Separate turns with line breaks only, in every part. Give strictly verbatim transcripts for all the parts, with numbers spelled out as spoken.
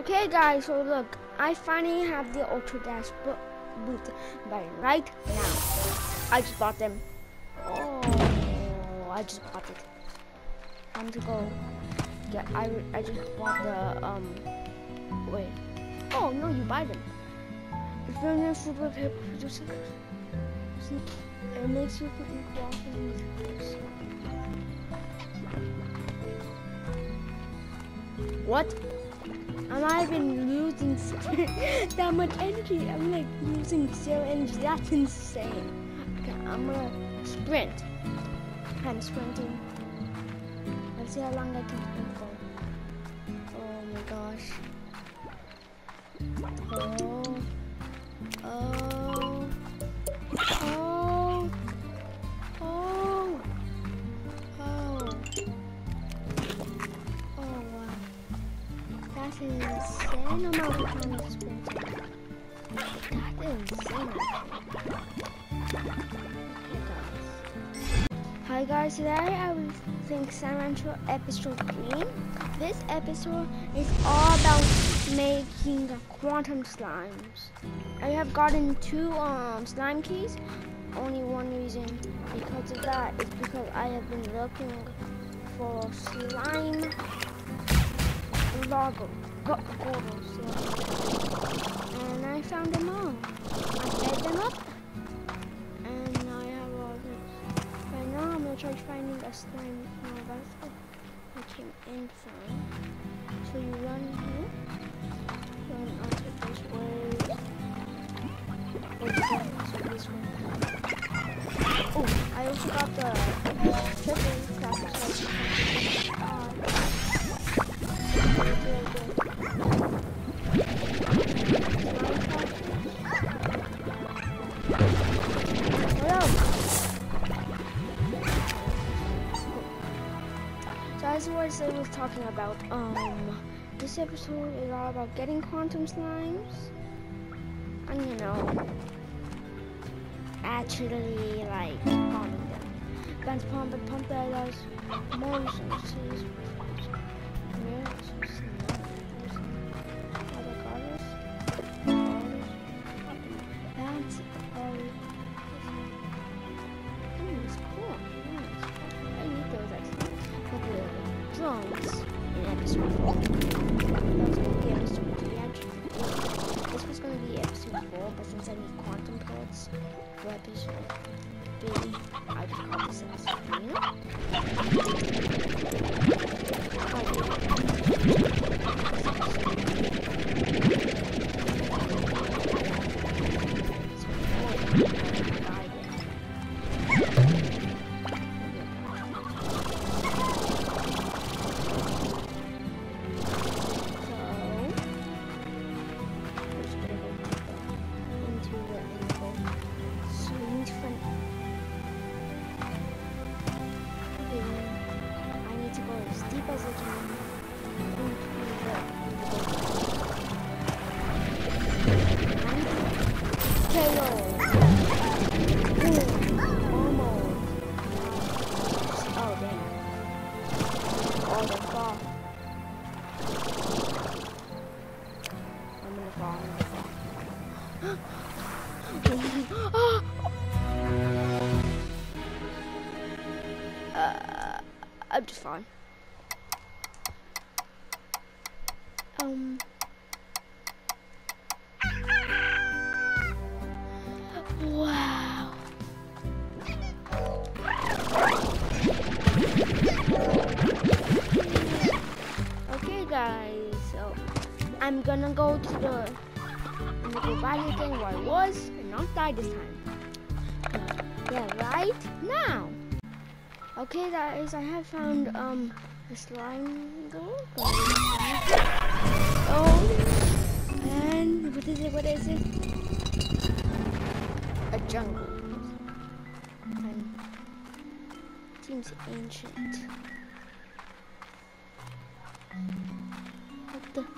Okay guys, so look, I finally have the Ultra Dash boot button right now. I just bought them. Oh, I just bought it. Time to go. Yeah, I, I just bought the, um, wait. Oh, no, you buy them. It's very super paper producer. See, it makes you cooperate. What? Am I been losing that much energy? I'm like losing zero energy. That's insane. Okay, I'm gonna sprint. I'm sprinting. Let's see how long I can sprint for. Oh my gosh. Oh. Oh. Oh. Oh. Oh. Oh wow. That's an insane amount of time of sprinting. That's insane. Okay guys. Hi guys, today I will think San Rancho episode three. This episode is all about making quantum slimes. I have gotten two um, slime keys. Only one reason because of that is because I have been looking for slime logos, and I found them all. I fed them up, and I have all this. Right now I'm gonna try finding a slime. No, that's what I came in from. So you run here, run onto this way. So this way. Oh, I also got the triple cracker so I can So as what I was talking about, um, this episode is all about getting quantum slimes, and you know, actually like pumping them. Guns pump and pump that does more resources. Drones in episode four. That was going to be episode three actually. This was going to be episode four, but since I need quantum codes for episode three, I just called this episode three. uh, I'm just fine. Um. Wow. Okay, guys. So I'm gonna go to the. I'm gonna go back again where I was and not die this time. Yeah, right now. Okay, guys, I have found um a slime girl. Oh, and what is it? What is it? A jungle. And seems ancient. What the?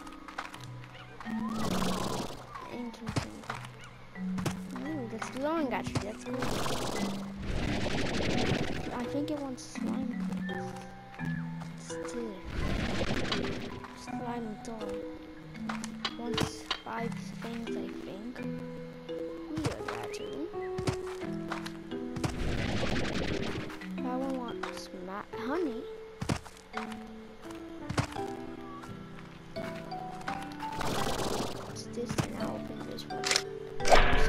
Ancient thing. Oh, that's glowing actually. That's cool. I think it wants slime. Still. Slime doll. wants five things, I think. Weird, actually. That one wants honey. What's this? And I'll open this one. What's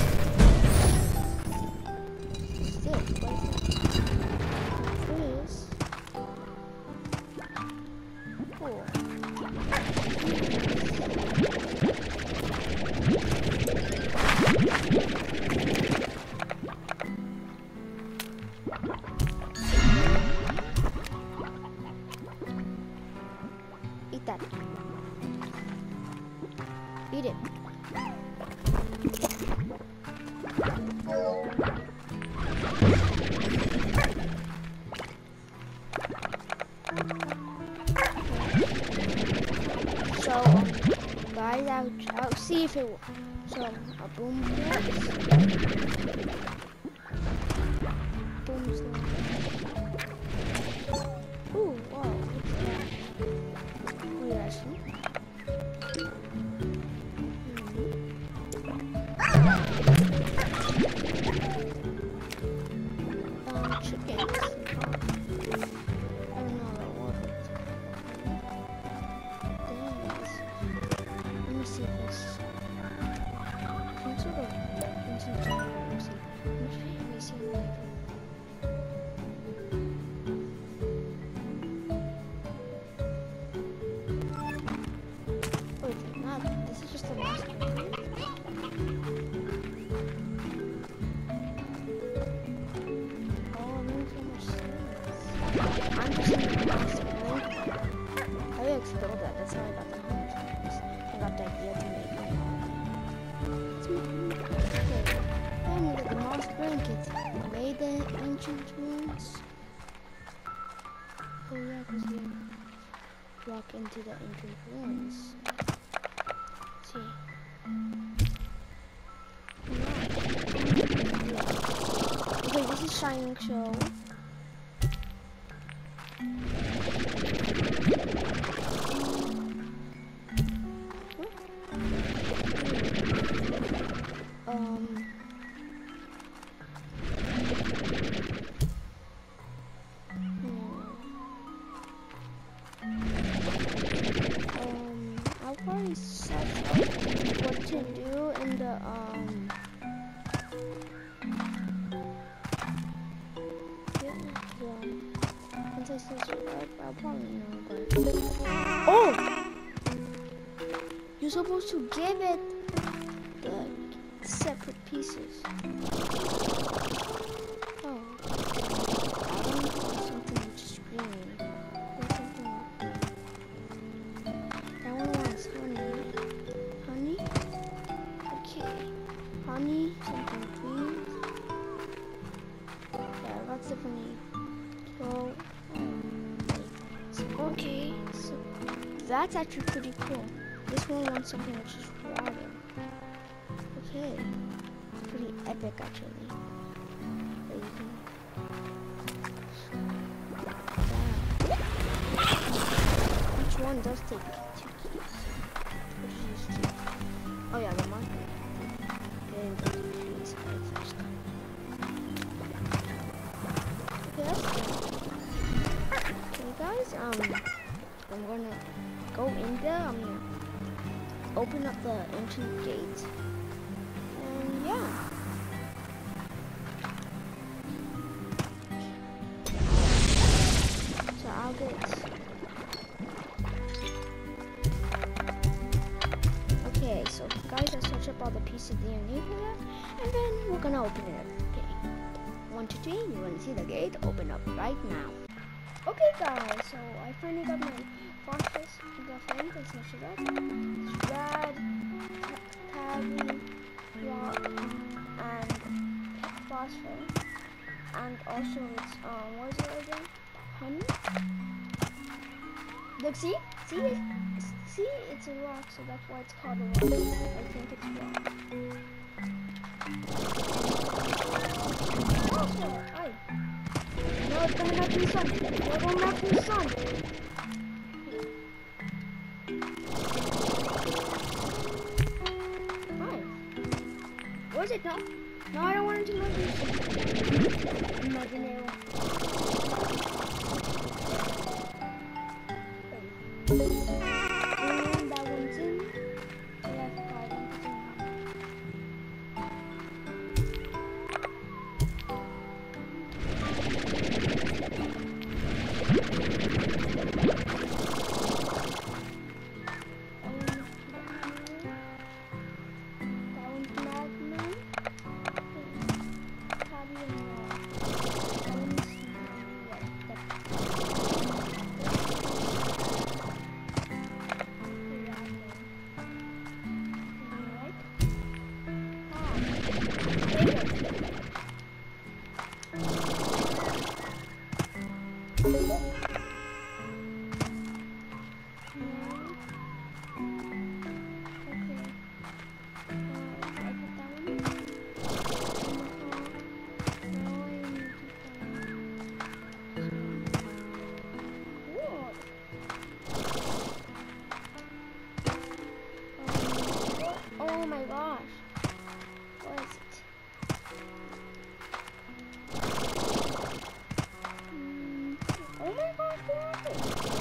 this? What is it? This. Cool. Eat that. Eat it. So, um, guys, I'll, I'll see if it works. So, a boom works. Boom's not. Ooh, wow, what's that? Oh, yeah, I see. Um, chickens. I don't know the word. Let me see this. Some sort of instant general. Let me see. Let me see like wait, not this is just a master. Oh, I'm doing so much sense. I'm just in the master. I will explode that. That's how I got the hundred times. I got the idea to make it. I needed the moss blanket. Made the ancient ruins. Oh yeah, because you walk into the ancient ruins. Let's see. Yeah. Okay, this is Shining Show. Um, um, I've already set what to do in the, um, yeah, um, once I search it up, I'll probably know, but, oh! You're supposed to give it the separate pieces. Oh. I don't know something which is green. There's something like that. That one wants honey. Honey? Okay. Honey, something green. Yeah, that's different. So, um, okay. So, that's actually pretty cool. This one wants something which is water. Okay, pretty epic actually. There you go. Each one does take two keys. Which is two. Oh yeah, the marker. Getting the keys for the first time. Okay, that's good. Okay guys, um, I'm gonna go in there. I'm gonna open up the ancient gate. Yeah. So I'll get. Okay, so guys, I search up all the pieces that you need for that, and then we're gonna open it up. Okay. One, two, three. You wanna see the gate? Open up right now. Okay, guys. So I finally got my phosphorus. The flame. Let's measure that. It's red, tabby, rock, and phosphor, and also it's um what is it again? Honey. Look, see, see, it, see, it's a rock, so that's why it's called a rock. I think it's rock. Oh, aye. No, it's coming out from the sun. We're going back from the sun. was it? No. No, I don't want it to know this. Imaginary. And that one's in. Left card. Oh my gosh. What is it? Mm. Oh my gosh, what is it?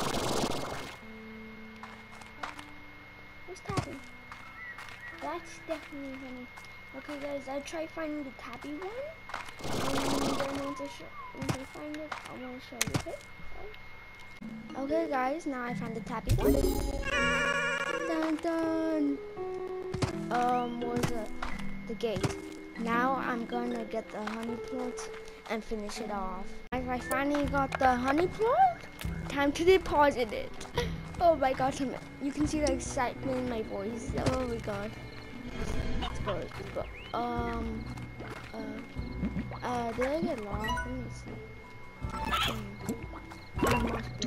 What's tapping? That's definitely funny. Okay guys, I'll try finding the tabby one. And then once I, show, once I find it, I want to show you, okay? Okay guys, now I found the tabby one. Dun dun! Um, was the, the gate. Now I'm gonna get the honey plot and finish it off. If I finally got the honey plot, time to deposit it. Oh my gosh, I'm, you can see the excitement in my voice. Oh my god. Let's go, let's go. Um, uh, uh, did I get lost? Let me see. Hmm.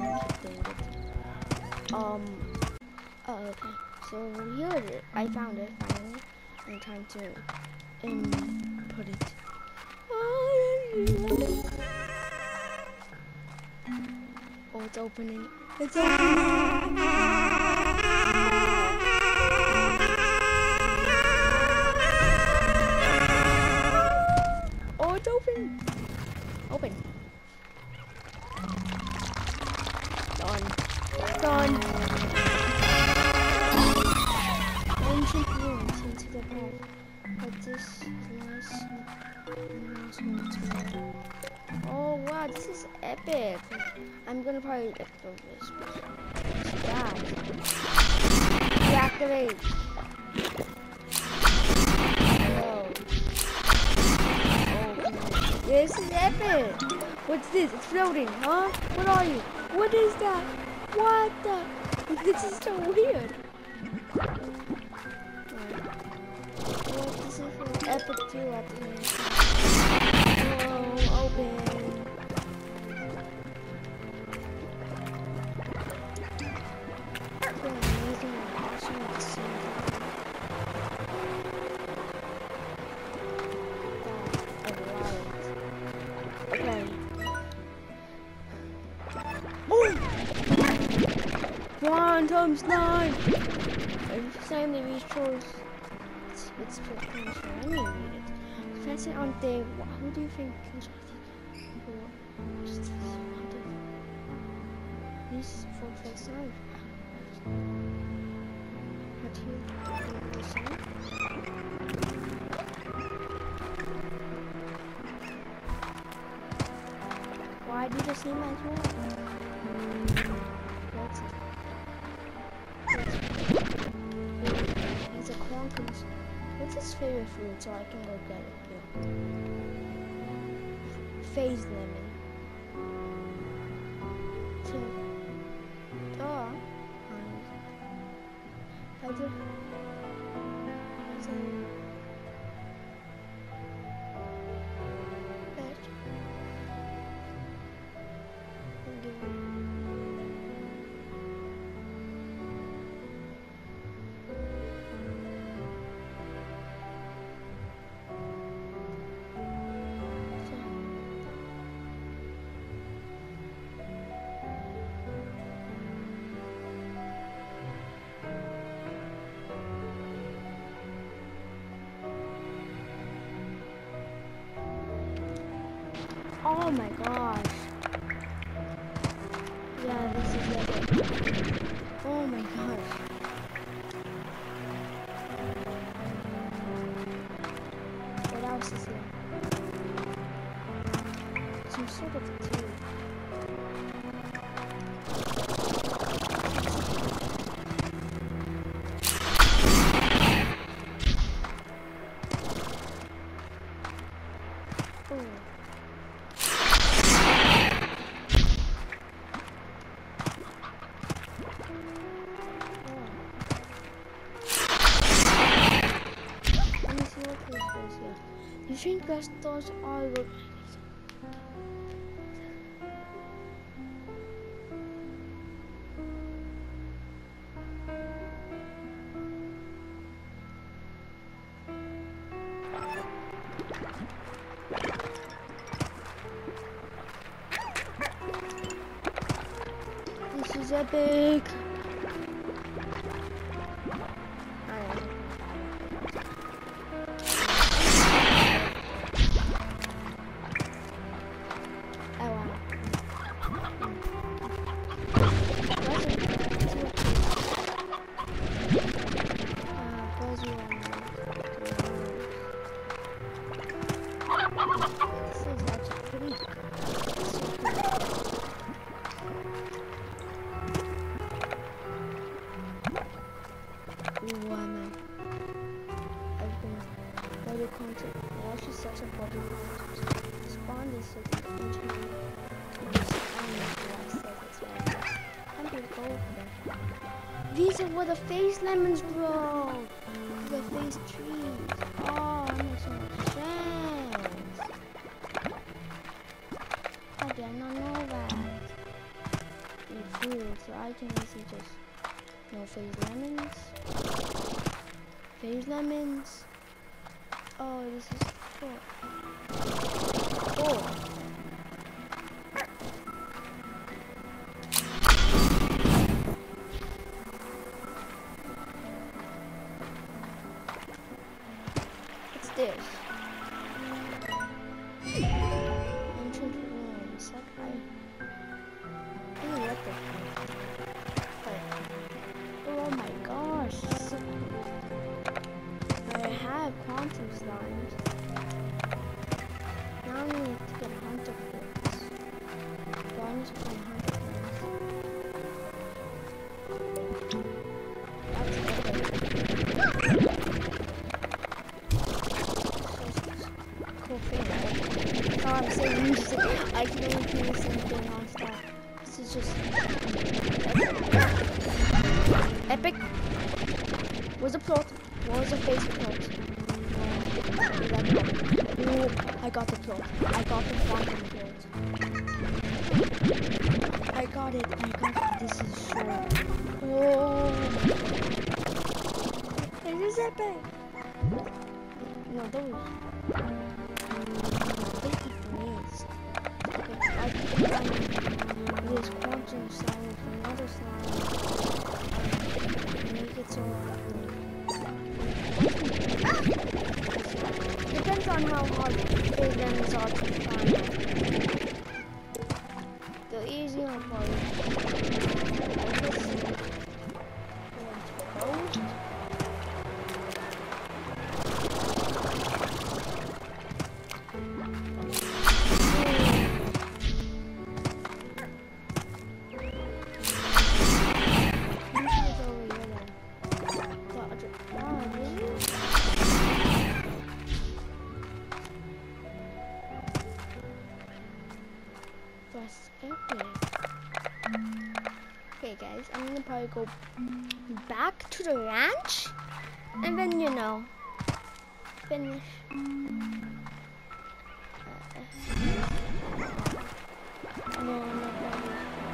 Um, oh, okay. So here it is. I found it finally. I'm trying to um, put it. Oh, it's opening. It's opening. Oh, it's open. Open. Done. Done. Ancient ruins into the vault, but this is nice. Oh wow, this is epic. I'm gonna probably let go of this. Yeah. Deactivate. Whoa. Oh, this is epic. What's this? It's floating, huh? What are you? What is that? What the? This is so weird. Epic too at the end. Oh, open. It's been amazing and awesome at the same time. That I love it. Okay. Boom! One times nine! Every time they reach shores. It's potential. Let me read it. Fancy on day one. Who do you think kills This is for face nine. What here? Why did you see my phone? What's it? It's a quantum. What's his favorite food so I can go get it too? Phase lemon. Two. Oh. I did. Oh my gosh. Yeah, this is it. Oh my gosh. What else is here? Some sort of tea. You think that those are good? This is epic. These are where the face lemons grow. The face trees. Oh, that makes so much sense. I did not know that. In food, so I can easily just, you know, face lemons. Face lemons. Oh, this is cool. Oh. This ancient ruins. Okay. I really like this one. But, oh my gosh, so cool. I have quantum slimes. Now I need to get hunter fruits. So I need to find hunter fruits. That's epic. Oh, I'm saying this. I can only do the same thing non-stop. This is just epic. Where's the plot? Where's the face plot? Oh, I got the plot. I got the quantum plot. I got it. I got it. This is sure. Oh, this is epic. No, those. I keep finding this quantum slime from another slime and make it so depends on how hard the lemons are to find. The easy one for you. Okay guys, I'm gonna probably go back to the ranch and then, you know, finish. Uh, no, I'm not ready.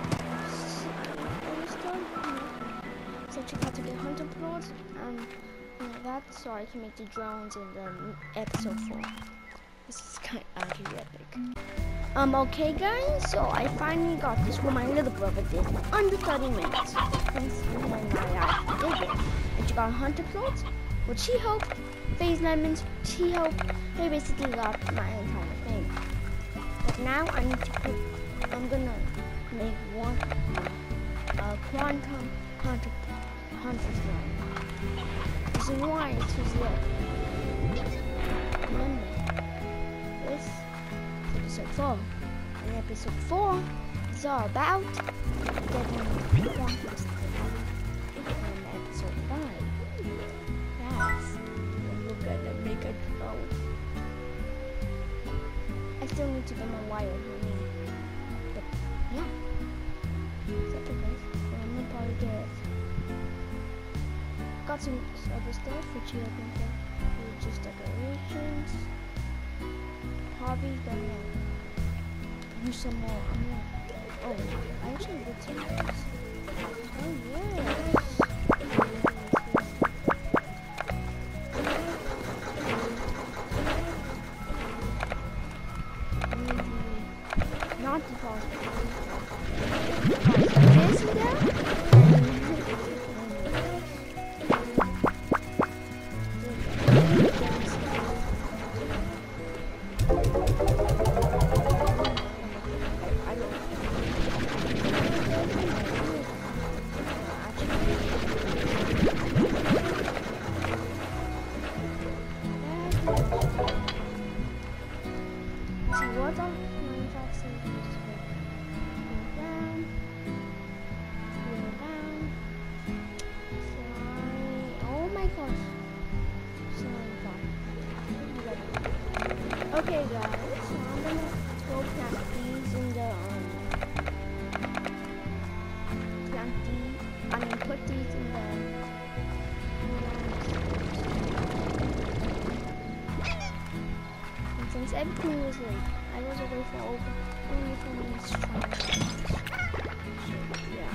So I got to get hunter plots and you know, that so I can make the drones in the episode four. This is kind of actually epic. Um, okay guys, so I finally got this what my little brother did under thirty minutes. And when I did it, and she got hunter plots, which she hoped, phase lemons, she hoped, they basically got my entire thing. But Now I need to put, I'm gonna make one uh, quantum quantum quantum line. Reason why it's because look. Remember this is episode four. And episode four is all about getting quantum stuff. And episode five. Yes. We're gonna make a drone. I still need to get my wire for me. But yeah. Except for this. I'm gonna probably get it. Got some other stuff which you can get. Just decorations. Probably gonna use some more. I'm gonna, oh, I actually did some of this. Oh yes. Not the possible. This there? Okay guys, so I'm gonna go plant these in the um plant these I mean put these in the and since everything was late, I was away for over only four minutes straight. So yeah.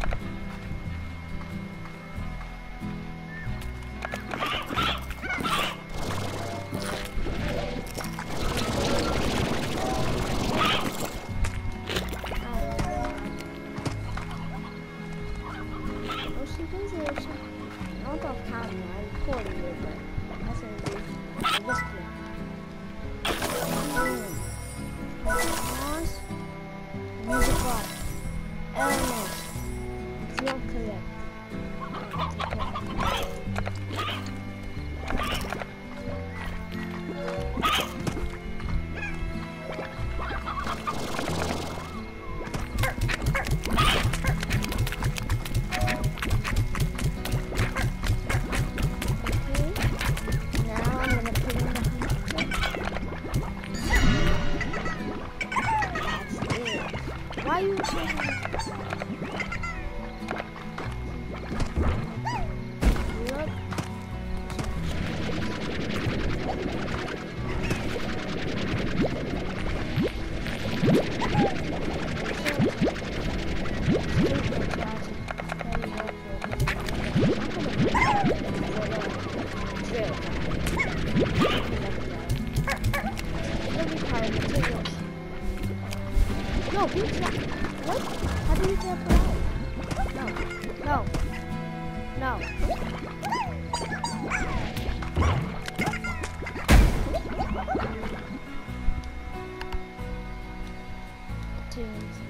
Not off camera, I recorded it, but that's what it is. Whistling. Pause. Music box. Element. Field collect. Why are you saying look? No, please not. What? How do you get out? No. No. No. Too easy.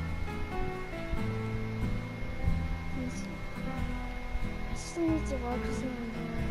Easy. I still need to work this in here.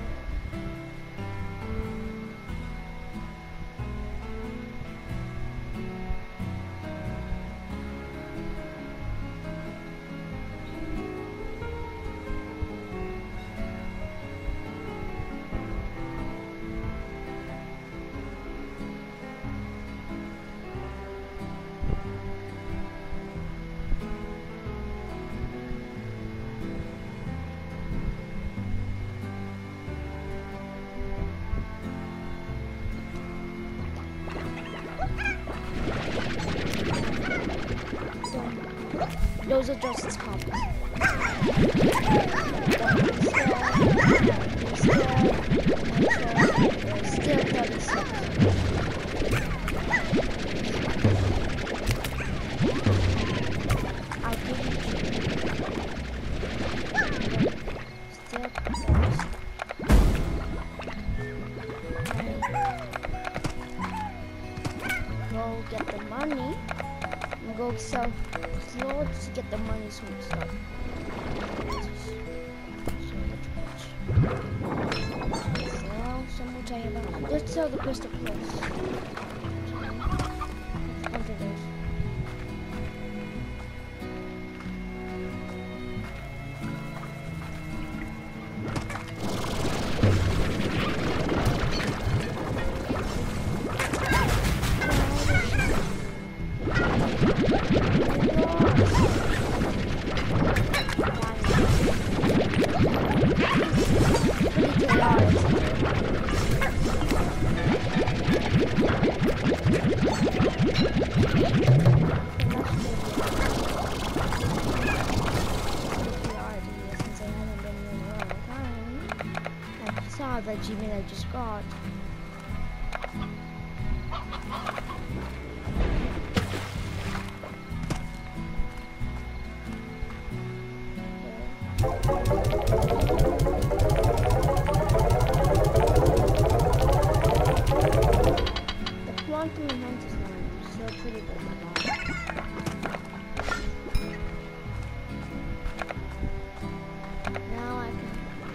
Those are just his copies. Still thirty-six. I'll give you still thirty-six. Go get the money. go sell clothes to get the money so we stuff. Sell some more table. Let's sell the crystal clothes. Under this. The achievement I just got. The quantum hunt is not so pretty good. Now I can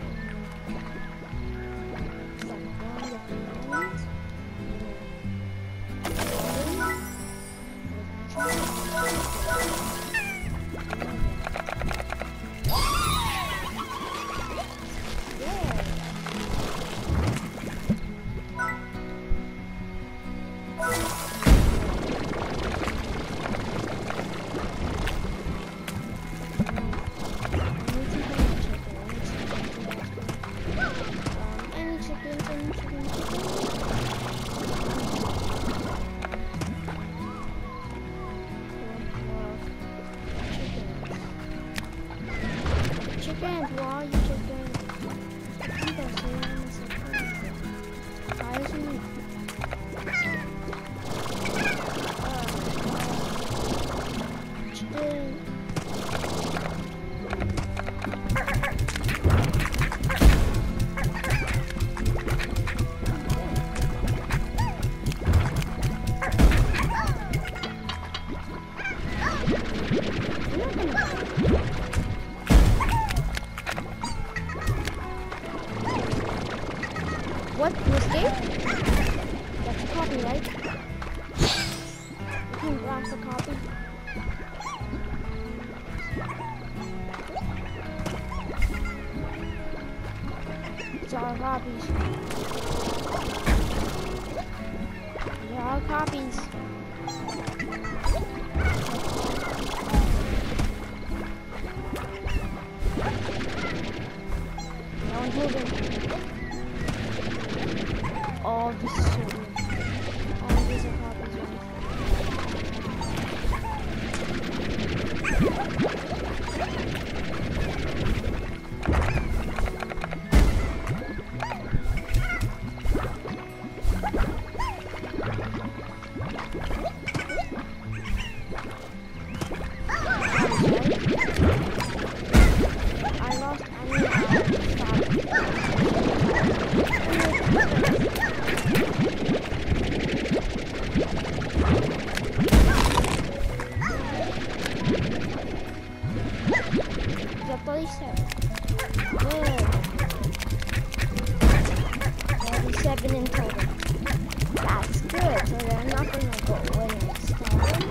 chicken, why are you chicken? Why isn't it? Uh, chicken. What? Mistake? That's a copy, right? You can blast a copy. It's all copies. They're all copies. No one's moving. Oh, this is so weird. Oh, these are copies. I lost any thirty-seven. Good. thirty-seven in total. That's good. So they're not going to go away next time.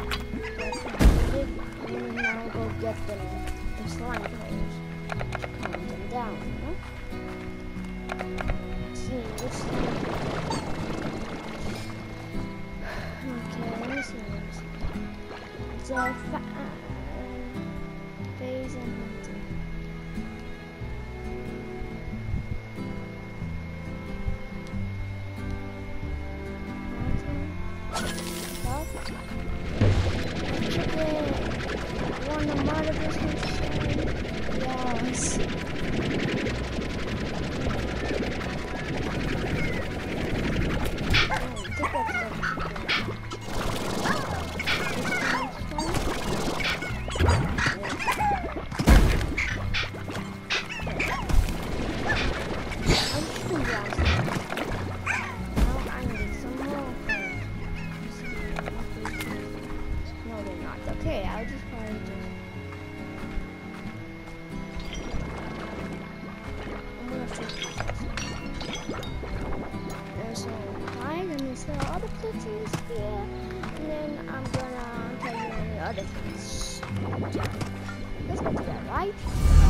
We'll now go get them, the slime players. Calm them down, you know? Let's see, what's okay, let me see, let me see. It's a fa uh, phase and hunting. No, they're not. not. Okay, I'll just probably just. I'm gonna flip these. And so, right, let me sell all the places here, and then I'm gonna tell you any other things. Let's go do that, right?